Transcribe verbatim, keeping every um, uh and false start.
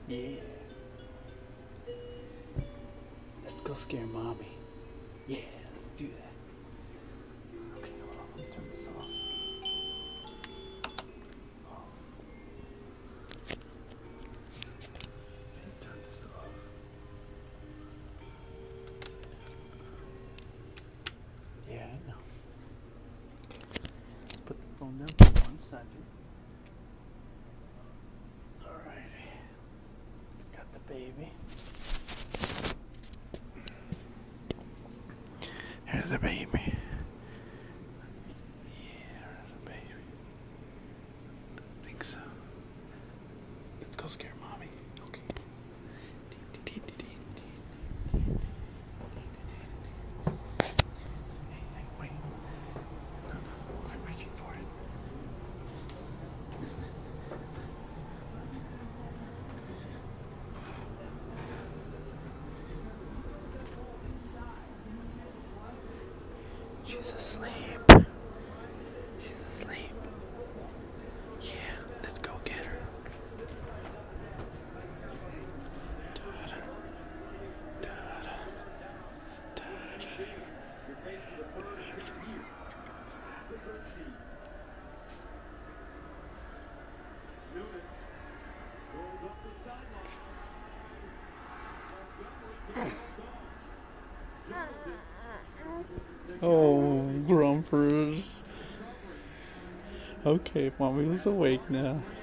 Yeah. Let's go scare mommy. Yeah, let's do that. Okay, hold on. Let me turn this off. Off. Let me turn this off. Yeah, I know. Let's put the phone down for one second. Alrighty. Got the baby. Here's the baby. Yeah, there's the baby. I think so. Let's go scare mommy. Okay. Hey, hey, wait. No, no, quit reaching for it. She's asleep. She's asleep. Yeah, let's go get her. Da-da, da-da, da-da. Oh, Grumpers. Okay, mommy's awake now.